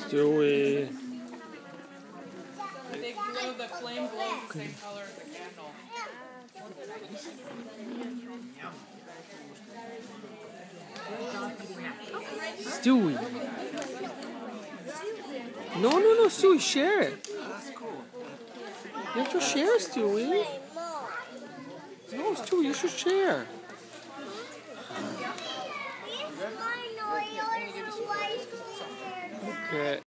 Stewie. The flame glows the same color as the candle. Stewie. No, Stewie, share it. You have to share, Stewie. No, Stewie, you should share. Okay.